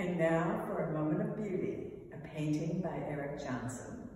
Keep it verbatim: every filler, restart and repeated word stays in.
And now for a moment of beauty, a painting by Erick Johnson.